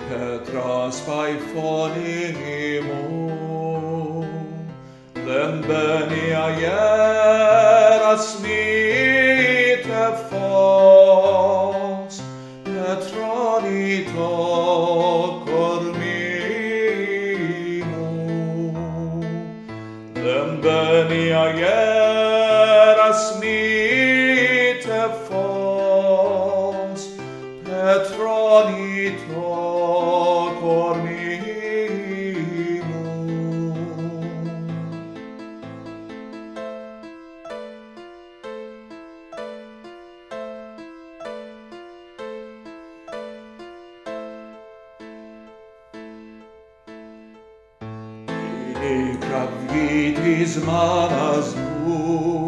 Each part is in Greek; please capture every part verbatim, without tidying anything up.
πέτρας πάει φωνή μου, δεν μπαίνει αγέρας μήτε φως, πετρώνει το κορμί μου. Δεν μπαίνει αγέρας μήτε φως, πετρώνει το κορμί μου. Η κραυγή της μάνας μου,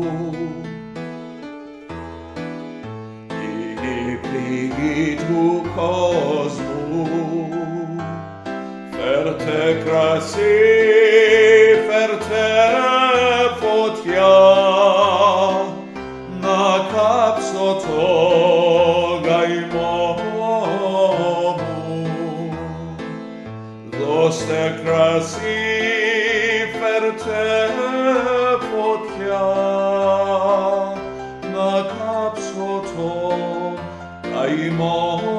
η πληγή του κόσμου, φέρτε κρασί, φέρτε φωτιά, να κάψω το καημό μου. Δώστε κρασί, φέρτε φωτιά, να κάψω το καημό μου.